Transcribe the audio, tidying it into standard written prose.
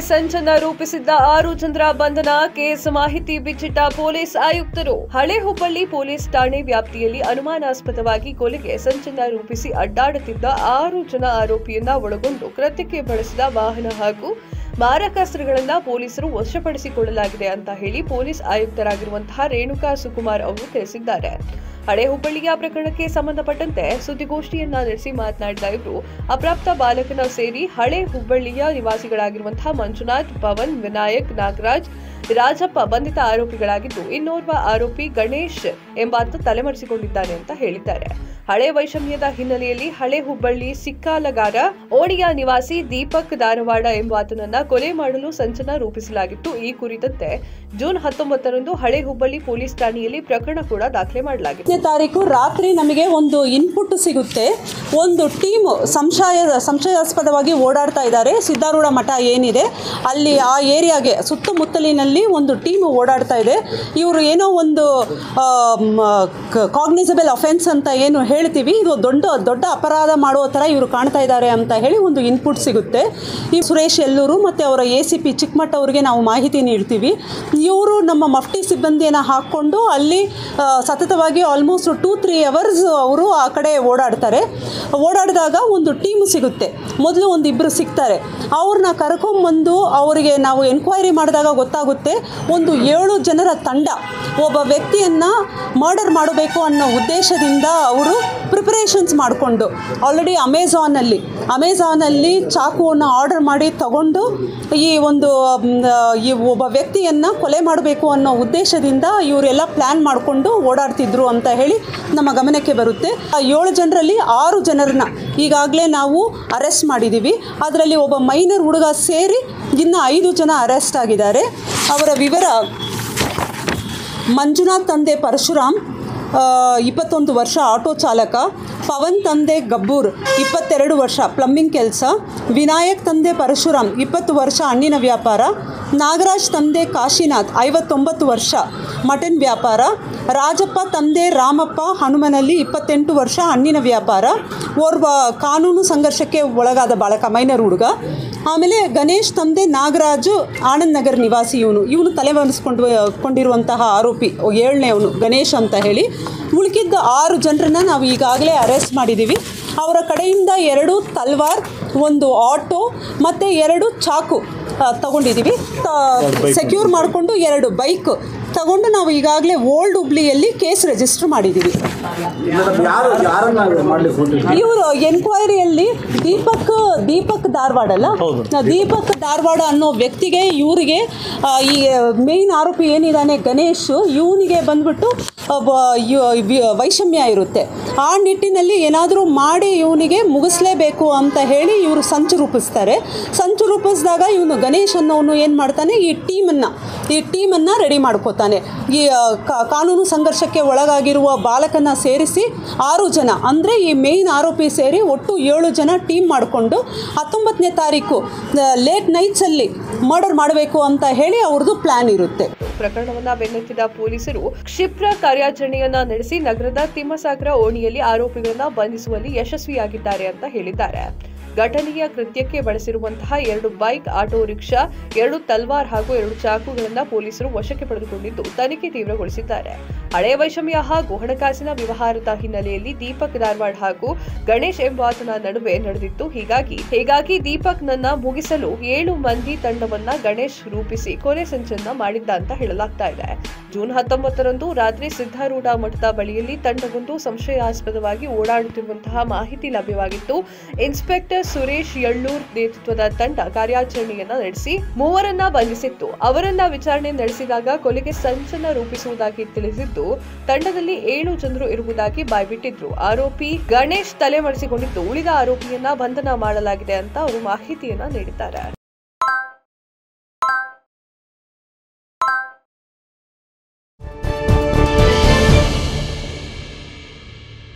ಸಂಚನ್ನ ರೂಪಿಸಿದ್ದ 6 ಜನರ ಬಂಧನ. ಕೇಸ್ ಮಾಹಿತಿ ಬಿಚ್ಚಿಟ್ಟ ಪೊಲೀಸ್ ಆಯುಕ್ತರು. ಹಳೆ ಹುಬ್ಬಳ್ಳಿ ಪೊಲೀಸ್ ಠಾಣೆ ವ್ಯಾಪ್ತಿಯಲ್ಲಿ ಅನುಮಾನಾಸ್ಪದವಾಗಿ ಕೊಲೆಗೆ ಸಂಚನ್ನ ರೂಪಿಸಿ ಅಡ್ಡಾಡುತ್ತಿದ್ದ 6 ಜನ ಆರೋಪಿಯನ್ನ ಒಳಗೊಂಡು ಕೃತ್ಯಕ್ಕೆ ಬಳಸಿದ ವಾಹನ ಹಾಗೂ ಮಾರಕಾಸ್ತ್ರಗಳನ್ನ ಪೊಲೀಸರು ವಶಪಡಿಸಿಕೊಳ್ಳಲಾಗಿದೆ ಅಂತ ಹೇಳಿ ಪೊಲೀಸ್ ಆಯುಕ್ತರಾಗಿರುವಂತಹ ರೇಣುಕಾ ಸುಕುಮಾರ್ ಅವರು ತಿಳಿಸಿದ್ದಾರೆ. ಹಳೆ ಹುಬ್ಬಳ್ಳಿಯ ಪ್ರಕರಣಕ್ಕೆ ಸಂಬಂಧಪಟ್ಟಂತೆ ಸುದ್ದಿಗೋಷ್ಠಿಯನ್ನ ನಡೆಸಿ ಮಾತನಾಡಿದ ಇವರು, ಅಪ್ರಾಪ್ತ ಬಾಲಕನ ಸೇರಿ ಹಳೆ ಹುಬ್ಬಳ್ಳಿಯ ನಿವಾಸಿಗಳಾಗಿರುವಂತಹ ಮಂಜುನಾಥ್, ಪವನ್, ವಿನಾಯಕ್, ನಾಗರಾಜ್, ರಾಜಪ್ಪ ಬಂಧಿತ ಆರೋಪಿಗಳಾಗಿದ್ದು, ಇನ್ನೋರ್ವ ಆರೋಪಿ ಗಣೇಶ್ ಎಂಬಾತ ತಲೆಮರೆಸಿಕೊಂಡಿದ್ದಾನೆ ಅಂತ ಹೇಳಿದ್ದಾರೆ. ಹಳೆ ವೈಷಮ್ಯದ ಹಿನ್ನೆಲೆಯಲ್ಲಿ ಹಳೆ ಹುಬ್ಬಳ್ಳಿ ಸಿಕ್ಕಾಲಗಾರ ಓಣಿಯ ನಿವಾಸಿ ದೀಪಕ್ ಧಾರವಾಡ ಎಂಬಾತನನ್ನ ಕೊಲೆ ಮಾಡಲು ಸಂಚನ ರೂಪಿಸಲಾಗಿತ್ತು. ಈ ಕುರಿತಂತೆ ಜೂನ್ 19ರಂದು ಹಳೆ ಹುಬ್ಬಳ್ಳಿ ಪೊಲೀಸ್ ಠಾಣೆಯಲ್ಲಿ ಪ್ರಕರಣ ಕೂಡ ದಾಖಲೆ ಮಾಡಲಾಗಿದೆ. ತಾರೀಕು ರಾತ್ರಿ ನಮಗೆ ಒಂದು ಇನ್ಪುಟ್ ಸಿಗುತ್ತೆ. ಒಂದು ಟೀಮ್ ಸಂಶಯಾಸ್ಪದವಾಗಿ ಓಡಾಡ್ತಾ ಇದ್ದಾರೆ. ಸಿದ್ದಾರೂಢ ಮಠ ಏನಿದೆ ಅಲ್ಲಿ ಆ ಏರಿಯಾಗೆ ಸುತ್ತಮುತ್ತಲಿನಲ್ಲಿ ಒಂದು ಟೀಮ್ ಓಡಾಡ್ತಾ ಇದೆ. ಇವರು ಏನೋ ಒಂದು ಕಾಗ್ನಿಸಬಲ್ ಅಫೆನ್ಸ್ ಅಂತ ಏನು ಹೇಳ್ತೀವಿ, ಇದು ದೊಡ್ಡ ಅಪರಾಧ ಮಾಡುವ ಥರ ಇವರು ಕಾಣ್ತಾ ಇದ್ದಾರೆ ಅಂತ ಹೇಳಿ ಒಂದು ಇನ್ಪುಟ್ ಸಿಗುತ್ತೆ. ಈ ಸುರೇಶ್ ಎಲ್ಲೂರು ಮತ್ತು ಅವರ ACP ಚಿಕ್ಕಮಠ ಅವರಿಗೆ ನಾವು ಮಾಹಿತಿ ನೀಡ್ತೀವಿ. ಇವರು ನಮ್ಮ ಮಫ್ಟಿ ಸಿಬ್ಬಂದಿಯನ್ನು ಹಾಕ್ಕೊಂಡು ಅಲ್ಲಿ ಸತತವಾಗಿ ಆಲ್ಮೋಸ್ಟ್ 2-3 ಅವರ್ಸ್ ಅವರು ಆ ಕಡೆ ಓಡಾಡಿದಾಗ ಒಂದು ಟೀಮ್ ಸಿಗುತ್ತೆ. ಮೊದಲು ಒಂದಿಬ್ಬರು ಸಿಗ್ತಾರೆ. ಅವ್ರನ್ನ ಕರ್ಕೊಂಬಂದು ಅವರಿಗೆ ನಾವು ಎನ್ಕ್ವೈರಿ ಮಾಡಿದಾಗ ಗೊತ್ತಾಗುತ್ತೆ, ಒಂದು 7 ಜನರ ತಂಡ ಒಬ್ಬ ವ್ಯಕ್ತಿಯನ್ನು ಮರ್ಡರ್ ಮಾಡಬೇಕು ಅನ್ನೋ ಉದ್ದೇಶದಿಂದ ಅವರು ಪ್ರಿಪರೇಷನ್ಸ್ ಮಾಡಿಕೊಂಡು ಆಲ್ರೆಡಿ ಅಮೆಝಾನಲ್ಲಿ ಚಾಕುವನ್ನು ಆರ್ಡರ್ ಮಾಡಿ ತಗೊಂಡು ಈ ಒಬ್ಬ ವ್ಯಕ್ತಿಯನ್ನು ಕೊಲೆ ಮಾಡಬೇಕು ಅನ್ನೋ ಉದ್ದೇಶದಿಂದ ಇವರೆಲ್ಲ ಪ್ಲ್ಯಾನ್ ಮಾಡಿಕೊಂಡು ಓಡಾಡ್ತಿದ್ರು ಅಂತ ಹೇಳಿ ನಮ್ಮ ಗಮನಕ್ಕೆ ಬರುತ್ತೆ. ಆ 7 ಜನರಲ್ಲಿ 6 ಜನರನ್ನ ಈಗಾಗಲೇ ನಾವು ಅರೆಸ್ಟ್ ಮಾಡಿದ್ದೀವಿ. ಅದರಲ್ಲಿ ಒಬ್ಬ ಮೈನರ್ ಹುಡುಗ ಸೇರಿ ಇನ್ನು 5 ಜನ ಅರೆಸ್ಟ್ ಆಗಿದ್ದಾರೆ. ಅವರ ವಿವರ: ಮಂಜುನಾಥ್ ತಂದೆ ಪರಶುರಾಮ್ 21 ವರ್ಷ ಆಟೋ ಚಾಲಕ, ಪವನ್ ತಂದೆ ಗಬ್ಬೂರ್ 22 ವರ್ಷ ಪ್ಲಂಬಿಂಗ್ ಕೆಲಸ, ವಿನಾಯಕ್ ತಂದೆ ಪರಶುರಾಮ್ 20 ವರ್ಷ ಹಣ್ಣಿನ ವ್ಯಾಪಾರ, ನಾಗರಾಜ್ ತಂದೆ ಕಾಶಿನಾಥ್ 59 ವರ್ಷ ಮಟನ್ ವ್ಯಾಪಾರ, ರಾಜಪ್ಪ ತಂದೆ ರಾಮಪ್ಪ ಹನುಮನಲ್ಲಿ 28 ವರ್ಷ ಹಣ್ಣಿನ ವ್ಯಾಪಾರ, ಓರ್ವ ಕಾನೂನು ಸಂಘರ್ಷಕ್ಕೆ ಒಳಗಾದ ಬಾಲಕ ಮೈನರ್ ಹುಡುಗ. ಆಮೇಲೆ ಗಣೇಶ್ ತಂದೆ ನಾಗರಾಜು ಆನಂದ್ ನಗರ್ ನಿವಾಸಿ. ಇವನು ಕೊಂಡಿರುವಂತಹ ಆರೋಪಿ 7ನೇವನು ಗಣೇಶ್ ಅಂತ ಹೇಳಿ. ಉಳಿಕಿದ್ದ 6 ಜನರನ್ನ ನಾವು ಈಗಾಗಲೇ ಅರೆಸ್ಟ್ ಮಾಡಿದ್ದೀವಿ. ಅವರ ಕಡೆಯಿಂದ 2 ತಲ್ವಾರ್, 1 ಆಟೋ ಮತ್ತು 2 ಚಾಕು ತಗೊಂಡಿದ್ದೀವಿ. ಸೆಕ್ಯೂರ್ ಮಾಡಿಕೊಂಡು 2 ಬೈಕ್ ತಗೊಂಡು ನಾವು ಈಗಾಗಲೇ ಓಲ್ಡ್ ಹುಬ್ಳಿಯಲ್ಲಿ ಕೇಸ್ ರಿಜಿಸ್ಟರ್ ಮಾಡಿದ್ದೀವಿ. ಇವರು ಎನ್ಕ್ವೈರಿಯಲ್ಲಿ ದೀಪಕ್ ಧಾರವಾಡ ದೀಪಕ್ ಧಾರವಾಡ ಅನ್ನೋ ವ್ಯಕ್ತಿಗೆ, ಇವರಿಗೆ ಈ ಮೇನ್ ಆರೋಪಿ ಏನಿದ್ದಾನೆ ಗಣೇಶ್, ಇವನಿಗೆ ಬಂದ್ಬಿಟ್ಟು ವೈಷಮ್ಯ ಇರುತ್ತೆ. ಆ ನಿಟ್ಟಿನಲ್ಲಿ ಏನಾದರೂ ಮಾಡಿ ಇವನಿಗೆ ಮುಗಿಸ್ಲೇಬೇಕು ಅಂತ ಹೇಳಿ ಇವರು ಸಂಚು ರೂಪಿಸ್ತಾರೆ. ಸಂಚು ರೂಪಿಸಿದಾಗ ಇವನು ಗಣೇಶ್ ಅನ್ನೋನು ಏನು ಮಾಡ್ತಾನೆ, ಈ ಟೀಮನ್ನು ರೆಡಿ ಮಾಡ್ಕೋತಾನೆ. ಈ ಕಾನೂನು ಸಂಘರ್ಷಕ್ಕೆ ಒಳಗಾಗಿರುವ ಬಾಲಕನ ಸೇರಿಸಿ 6 ಜನ ಅಂದರೆ ಈ ಮೇನ್ ಆರೋಪಿ ಸೇರಿ ಒಟ್ಟು 7 ಜನ ಟೀಮ್ ಮಾಡಿಕೊಂಡು 19ನೇ ತಾರೀಕು ಲೇಟ್ ನೈಟ್ಸಲ್ಲಿ ಮರ್ಡರ್ ಮಾಡಬೇಕು ಅಂತ ಹೇಳಿ ಅವ್ರದ್ದು ಪ್ಲಾನ್ ಇರುತ್ತೆ. ಪ್ರಕರಣವನ್ನ ಬೆನ್ನತ್ತಿದ ಪೊಲೀಸರು ಕ್ಷಿಪ್ರ ಕಾರ್ಯಾಚರಣೆಯನ್ನ ನಡೆಸಿ ನಗರದ ತಿಮ್ಮಸಾಗರ ಓಣಿಯಲ್ಲಿ ಆರೋಪಿಗಳನ್ನ ಬಂಧಿಸುವಲ್ಲಿ ಯಶಸ್ವಿಯಾಗಿದ್ದಾರೆ ಅಂತ ಹೇಳಿದ್ದಾರೆ. ಘಟನೆಯ ಕೃತ್ಯಕ್ಕೆ ಬಳಸಿರುವಂತಹ 2 ಬೈಕ್, ಆಟೋ ರಿಕ್ಷಾ, 2 ತಲ್ವಾರ್ ಹಾಗೂ 2 ಚಾಕುಗಳನ್ನು ಪೊಲೀಸರು ವಶಕ್ಕೆ ಪಡೆದುಕೊಂಡಿದ್ದು ತನಿಖೆ ತೀವ್ರಗೊಳಿಸಿದ್ದಾರೆ. ಹಳೆ ವೈಷಮ್ಯ ಹಾಗೂ ಹಣಕಾಸಿನ ವ್ಯವಹಾರದ ಹಿನ್ನೆಲೆಯಲ್ಲಿ ದೀಪಕ್ ಧಾರವಾಡ ಹಾಗೂ ಗಣೇಶ್ ಎಂಬಾತನ ನಡುವೆ ನಡೆದಿತ್ತು. ಹೀಗಾಗಿ ದೀಪಕ್ ನನ್ನ ಮುಗಿಸಲು 7 ಮಂದಿ ತಂಡವನ್ನ ಗಣೇಶ್ ರೂಪಿಸಿ ಕೊಲೆ ಸಂಚನ್ನ ಮಾಡಿದ್ದ ಅಂತ ಹೇಳಲಾಗ್ತಾ ಇದೆ. ಜೂನ್ 19ರಂದು ರಾತ್ರಿ ಸಿದ್ದಾರೂಢ ಮಠದ ಬಳಿಯಲ್ಲಿ ತಂಡವೊಂದು ಸಂಶಯಾಸ್ಪದವಾಗಿ ಓಡಾಡುತ್ತಿರುವಂತಹ ಮಾಹಿತಿ ಲಭ್ಯವಾಗಿತ್ತು. ಇನ್ಸ್ಪೆಕ್ಟರ್ ಸುರೇಶ್ ಎಳ್ಳೂರ್ ನೇತೃತ್ವದ ತಂಡ ಕಾರ್ಯಾಚರಣೆಯನ್ನ ನಡೆಸಿ 3ರನ್ನ ಬಂಧಿಸಿತ್ತು. ಅವರನ್ನ ವಿಚಾರಣೆ ನಡೆಸಿದಾಗ ಕೊಲೆಗೆ ಸಂಚನ್ನ ರೂಪಿಸುವುದಾಗಿ ತಿಳಿಸಿದ್ದು, ತಂಡದಲ್ಲಿ 7 ಜನರು ಇರುವುದಾಗಿ ಬಾಯ್ಬಿಟ್ಟಿದ್ರು. ಆರೋಪಿ ಗಣೇಶ್ ತಲೆಮರೆಸಿಕೊಂಡಿದ್ದು, ಉಳಿದ ಆರೋಪಿಯನ್ನ ಬಂಧನ ಮಾಡಲಾಗಿದೆ ಅಂತ ಅವರು ಮಾಹಿತಿಯನ್ನ ನೀಡಿದ್ದಾರೆ.